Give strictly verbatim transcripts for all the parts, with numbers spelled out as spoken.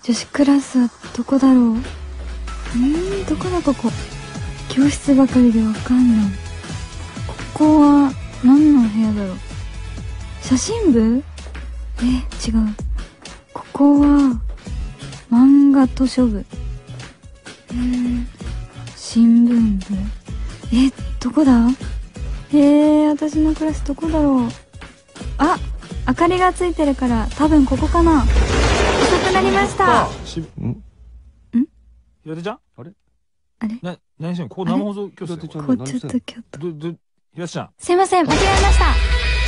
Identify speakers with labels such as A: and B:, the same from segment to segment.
A: 女子クラスはどこだろう。うーん、どこだここ。教室ばかりでわかんない。ここは何の部屋だろう。写真部？え、違う。ここは漫画図書部。えー、新聞部。え、どこだ？えー、私のクラスどこだろう。あ、明かりがついてるから多分ここかな。遅くなりました。
B: ん？ん？
C: 平手ちゃん？あれ？
A: あれ？
C: な、何してんの？ここ生放送教室だよ。
A: こうちょっと京都。
C: ど、ど、平手ちゃん。
A: すいません、間違えました。あ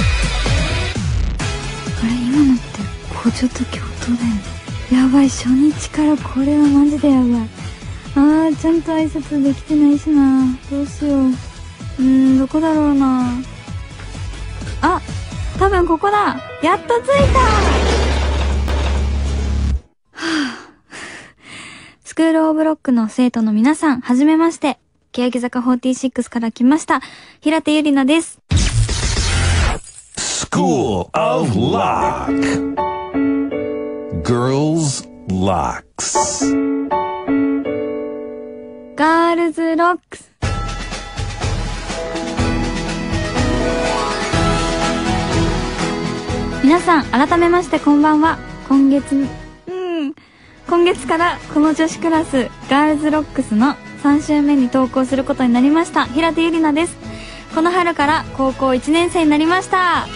A: れ、今のってこうちょっと京都だよね。やばい、初日からこれはマジでやばい。あー、ちゃんと挨拶できてないしな。どうしよう。うーん、どこだろうな。あ、多分ここだ。やっと着いた。はぁスクールオブロックの生徒の皆さん、はじめまして。欅坂フォーティーシックスから来ました平手ゆりなです。
B: School of Lock Girls Locks
A: ガールズロックス。皆さん改めましてこんばんは。今月うん今月からこの女子クラスガールズロックスのさん週目に登校することになりました平手ゆりなです。この春から高校いちねん生になりました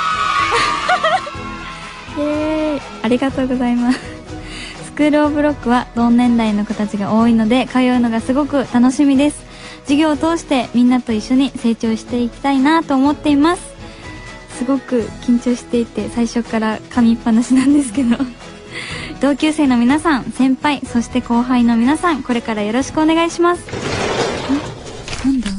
A: イエーイ、ありがとうございます。スクールオブロックは同年代の子たちが多いので通うのがすごく楽しみです。授業を通してみんなと一緒に成長していきたいなと思っています。すごく緊張していて最初から噛みっぱなしなんですけど同級生の皆さん、先輩、そして後輩の皆さん、これからよろしくお願いします。ん？なんだ？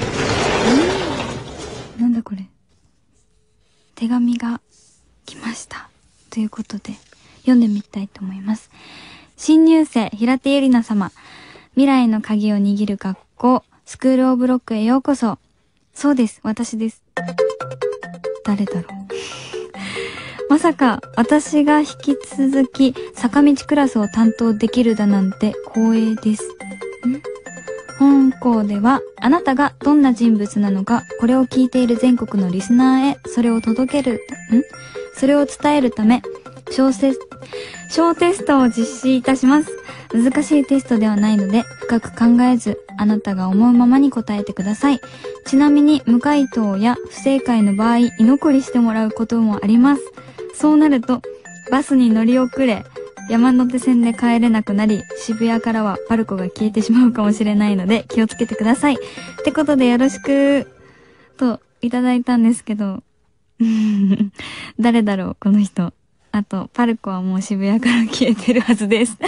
A: ん？なんだこれ。手紙が来ました。ということで、読んでみたいと思います。新入生、平手ゆりな様。未来の鍵を握る学校、スクールオブロックへようこそ。そうです、私です。誰だろう。まさか私が引き続き坂道クラスを担当できるだなんて光栄です。ん？本校ではあなたがどんな人物なのか、これを聞いている全国のリスナーへそれを届ける、ん？それを伝えるため小テス小テストを実施いたします。難しいテストではないので深く考えずあなたが思うままに答えてください。ちなみに無回答や不正解の場合居残りしてもらうこともあります。そうなるとバスに乗り遅れ山手線で帰れなくなり渋谷からはパルコが消えてしまうかもしれないので気をつけてくださいってことでよろしくといただいたんですけど誰だろうこの人。あとパルコはもう渋谷から消えてるはずです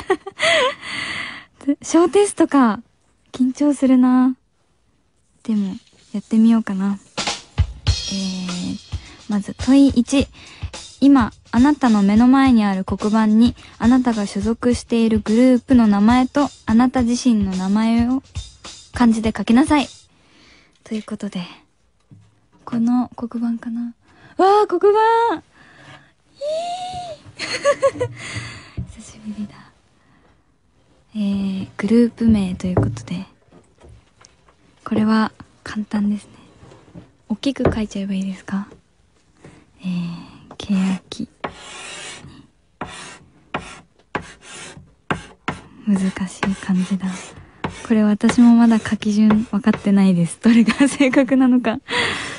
A: 小テストか。緊張するな。でもやってみようかな。えー、まず問いいち。今あなたの目の前にある黒板にあなたが所属しているグループの名前とあなた自身の名前を漢字で書きなさいということで、この黒板かな。わー、黒板久しぶりだ。えー、グループ名ということで、これは簡単ですね。大きく書いちゃえばいいですか。えー、けやき難しい漢字だ。これ私もまだ書き順分かってないです。どれが正確なのか。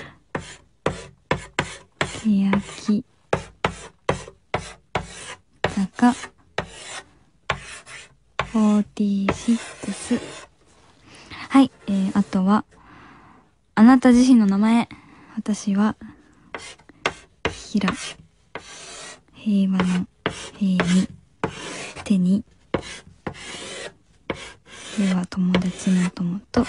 A: けやき坂フォーティーシックス。はい、えー、あとはあなた自身の名前。私はひら、平和の平に手にでは友達の友と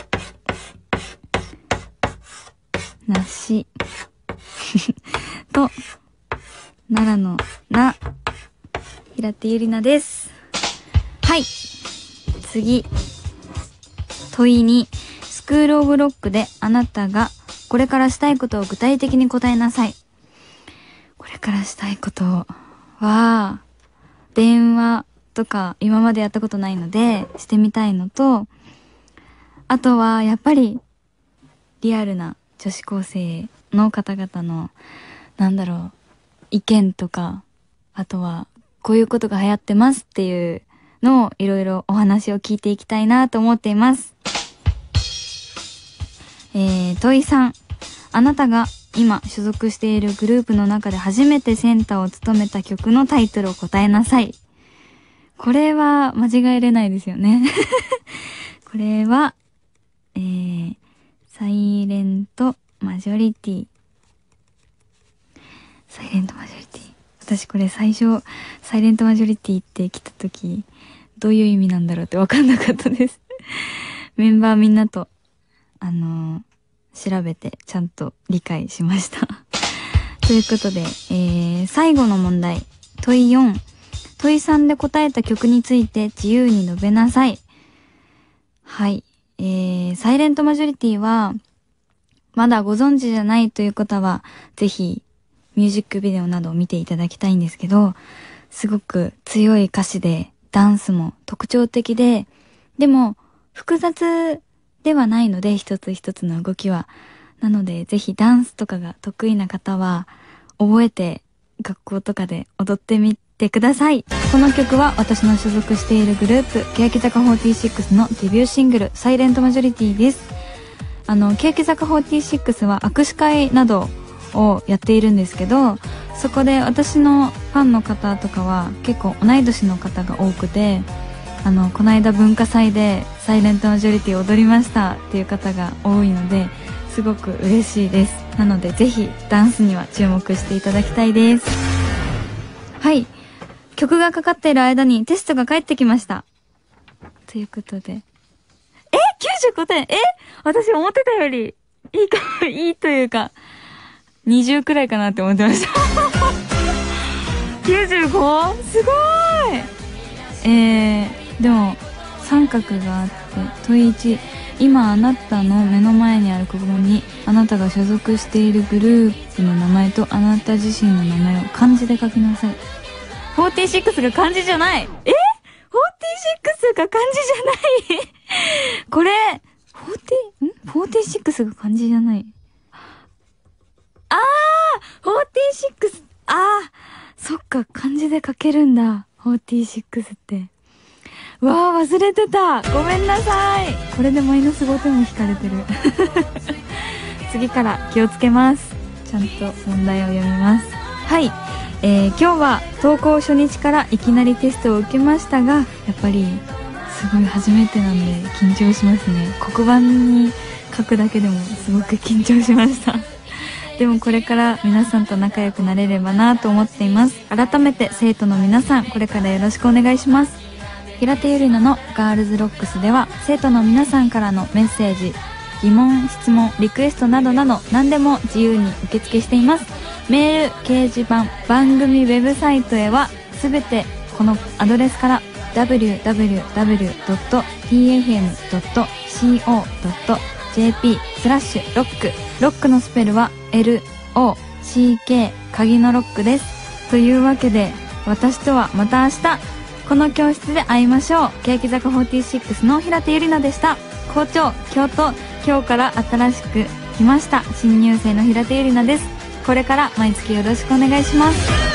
A: なしと奈良のな平手ゆりなです。はい、次問いに、スクールオブロックであなたがこれからしたいことを具体的に答えなさい。これからしたいことは電話とか今までやったことないのでしてみたいのと、あとはやっぱりリアルな女子高生の方々のなんだろう意見とか、あとはこういうことが流行ってますっていうのをいろいろお話を聞いていきたいなと思っています。えー、トイさん、あなたが今所属しているグループの中で初めてセンターを務めた曲のタイトルを答えなさい。これは間違えれないですよね。これは、えー、サイレントマジョリティ。サイレントマジョリティ。私これ最初、サイレントマジョリティって来た時、どういう意味なんだろうって分かんなかったです。メンバーみんなと、あのー、調べてちゃんと理解しました。ということで、えー、最後の問題。問いよん。問いさんで答えた曲について自由に述べなさい。はい。えー、サイレントマジョリティは、まだご存知じゃないという方は、ぜひ、ミュージックビデオなどを見ていただきたいんですけど、すごく強い歌詞で、ダンスも特徴的で、でも、複雑ではないので、一つ一つの動きは。なので、ぜひダンスとかが得意な方は、覚えて、学校とかで踊ってみてください。この曲は私の所属しているグループ、欅坂フォーティーシックスのデビューシングル、サイレントマジョリティです。あの、欅坂フォーティーシックスは握手会などをやっているんですけど、そこで私のファンの方とかは結構同い年の方が多くて、あの、この間文化祭でサイレントマジョリティ踊りましたっていう方が多いので、すごく嬉しいです。なのでぜひダンスには注目していただきたいです。はい。曲がかかっている間にテストが返ってきました。ということで。え ?きゅうじゅうごてんえ私思ってたよりいいか、いいというか、にじゅうくらいかなって思ってました。きゅうじゅうご? すごーい。えー、でも、三角があって、問いいち、今あなたの目の前にあるここに、あなたが所属しているグループの名前とあなた自身の名前を漢字で書きなさい。フォーティーシックスが漢字じゃない。え ?フォーティーシックスが漢字じゃないこれ、フォーティー、ん ?フォーティーシックスが漢字じゃない。あー !フォーティーシックス、あーそっか、漢字で書けるんだ。フォーティーシックスって。うわー、忘れてた。ごめんなさい。これでマイナスごてんも引かれてる。次から気をつけます。ちゃんと問題を読みます。はい。えー、今日は投稿初日からいきなりテストを受けましたが、やっぱりすごい初めてなんで緊張しますね。黒板に書くだけでもすごく緊張しました。でもこれから皆さんと仲良くなれればなと思っています。改めて生徒の皆さん、これからよろしくお願いします。平手ゆりなのガールズロックスでは生徒の皆さんからのメッセージ、疑問、質問、リクエストなどなど何でも自由に受付しています。メール、掲示板、番組ウェブサイトへはすべてこのアドレスから ダブリューダブリューダブリュードットティーエフエムドットシーオードットジェーピー スラッシュロック、ロックのスペルは エルオーシーケー 鍵のロックです。というわけで私とはまた明日この教室で会いましょう。欅坂フォーティーシックスの平手ゆりなでした。校長、京都、今日から新しく来ました新入生の平手ゆりなです。これから毎月よろしくお願いします。